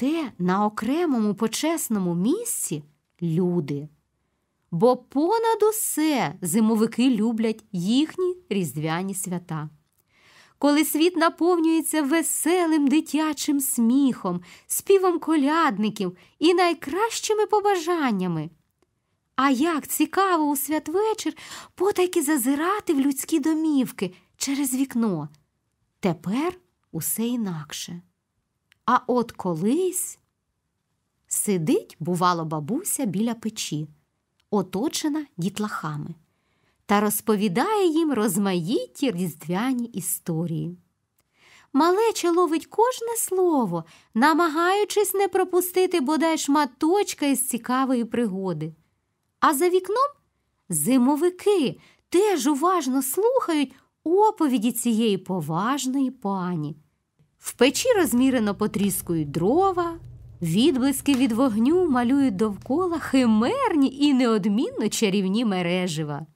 Проте на окремому почесному місці – люди. Бо понад усе зимовики люблять їхні різдвяні свята. Коли світ наповнюється веселим дитячим сміхом, співом колядників і найкращими побажаннями. А як цікаво у святвечір потайки зазирати в людські домівки через вікно. Тепер усе інакше. А от колись сидить, бувало, бабуся біля печі, оточена дітлахами, та розповідає їм розмаїтті різдвяні історії. Малеча ловить кожне слово, намагаючись не пропустити бодай шматочка із цікавої пригоди. А за вікном зимовики теж уважно слухають оповіді цієї поважної пані. В печі розмірено потріскують дрова, відблиски від вогню малюють довкола химерні і неодмінно чарівні мережива.